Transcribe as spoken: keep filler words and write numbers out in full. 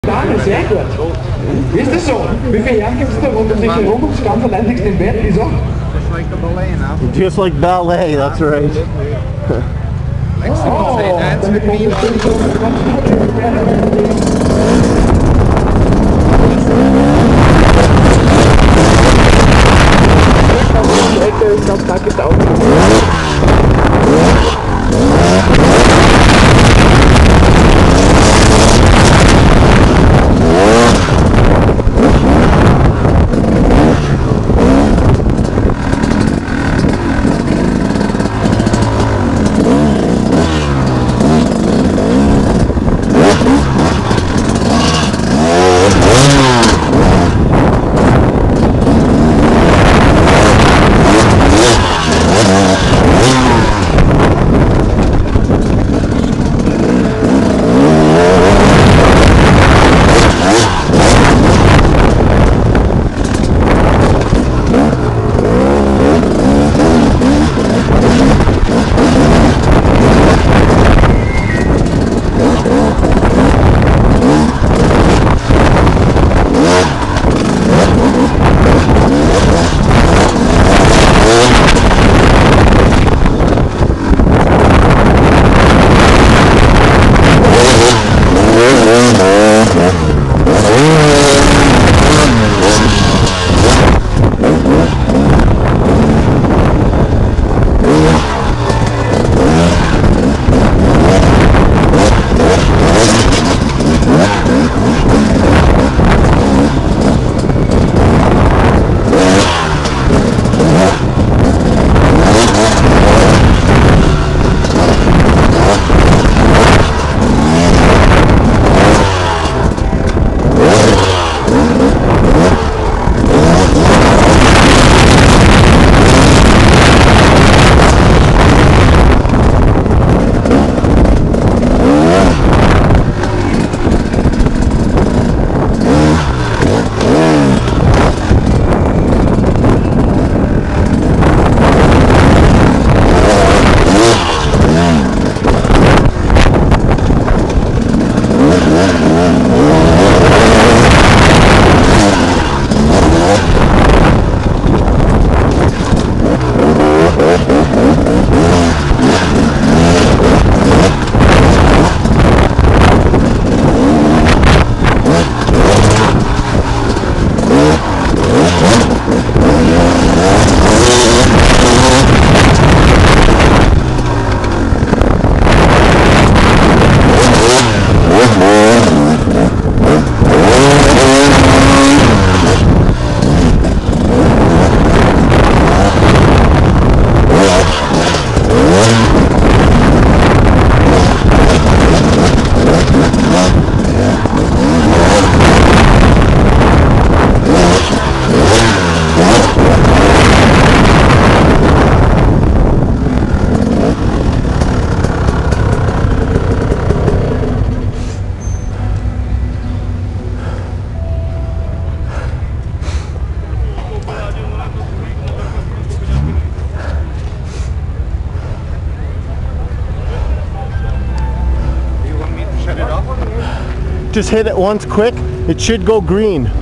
Sehr gut. Wie ist das so? Wie viele Jahre gibt es da rund um sich herum ums ganze Land in Bett? Wieso? Just like the ballet now. Just like ballet, that's right. Next time you say dance with me. Ich glaube, da gibt es auch. Just hit it once quick, it should go green.